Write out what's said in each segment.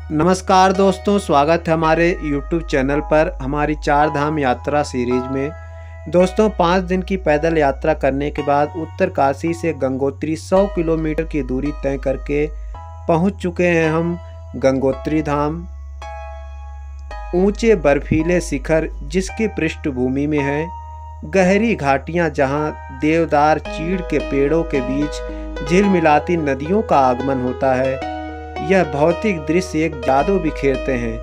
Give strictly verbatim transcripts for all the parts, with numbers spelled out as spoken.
नमस्कार दोस्तों, स्वागत है हमारे यूट्यूब चैनल पर हमारी चार धाम यात्रा सीरीज में। दोस्तों, पाँच दिन की पैदल यात्रा करने के बाद उत्तर काशी से गंगोत्री सौ किलोमीटर की दूरी तय करके पहुंच चुके हैं हम गंगोत्री धाम। ऊंचे बर्फीले शिखर जिसकी पृष्ठभूमि में है गहरी घाटियां, जहां देवदार चीड़ के पेड़ों के बीच झिलमिलाती नदियों का आगमन होता है। यह भौतिक दृश्य एक जादू बिखेरते हैं।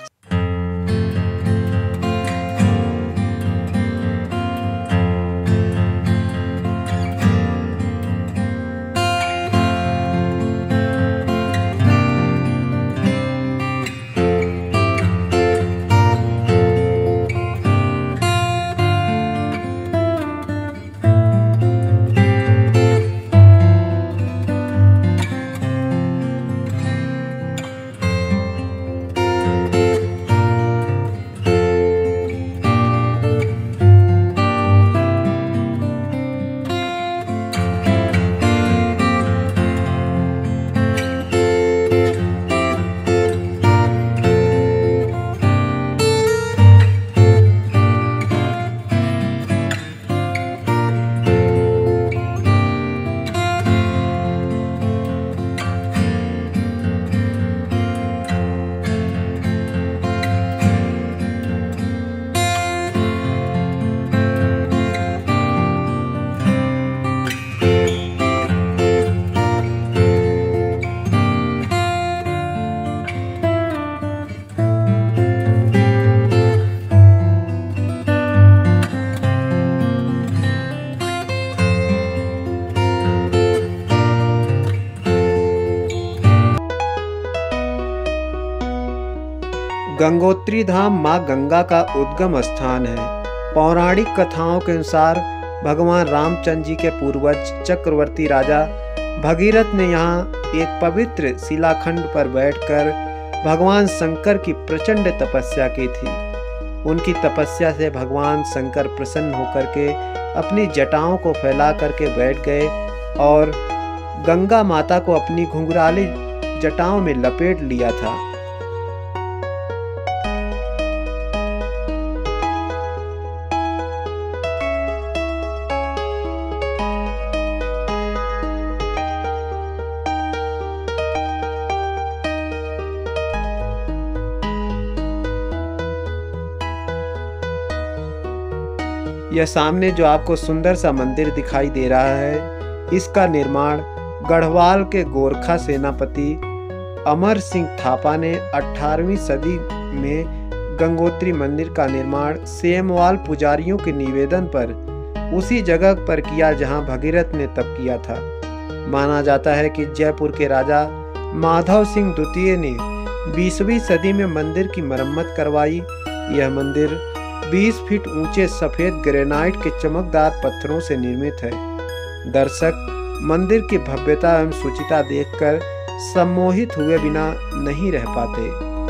गंगोत्री धाम मां गंगा का उद्गम स्थान है। पौराणिक कथाओं के अनुसार भगवान रामचंद्र जी के पूर्वज चक्रवर्ती राजा भगीरथ ने यहाँ एक पवित्र शिलाखंड पर बैठकर भगवान शंकर की प्रचंड तपस्या की थी। उनकी तपस्या से भगवान शंकर प्रसन्न होकर के अपनी जटाओं को फैला करके बैठ गए और गंगा माता को अपनी घुंघराली जटाओं में लपेट लिया था। यह सामने जो आपको सुंदर सा मंदिर दिखाई दे रहा है, इसका निर्माण गढ़वाल के गोरखा सेनापति अमर सिंह थापा ने अठारहवीं सदी में गंगोत्री मंदिर का निर्माण सेमवाल पुजारियों के निवेदन पर उसी जगह पर किया जहां भगीरथ ने तप किया था। माना जाता है कि जयपुर के राजा माधव सिंह द्वितीय ने बीसवीं सदी में मंदिर की मरम्मत करवाई। यह मंदिर बीस फीट ऊंचे सफेद ग्रेनाइट के चमकदार पत्थरों से निर्मित है। दर्शक मंदिर की भव्यता एवं सुचिता देखकर सम्मोहित हुए बिना नहीं रह पाते।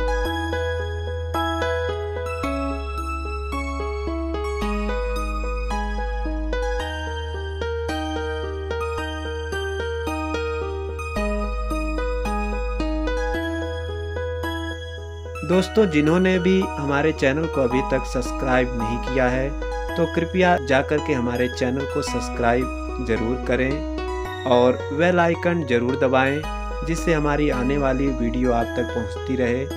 दोस्तों, जिन्होंने भी हमारे चैनल को अभी तक सब्सक्राइब नहीं किया है तो कृपया जाकर के हमारे चैनल को सब्सक्राइब जरूर करें और बेल आइकन जरूर दबाएं, जिससे हमारी आने वाली वीडियो आप तक पहुंचती रहे।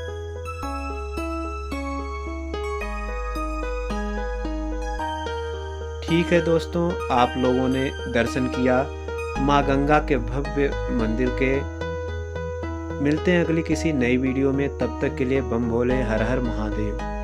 ठीक है दोस्तों, आप लोगों ने दर्शन किया माँ गंगा के भव्य मंदिर के। मिलते हैं अगली किसी नई वीडियो में, तब तक के लिए बम भोले, हर हर महादेव।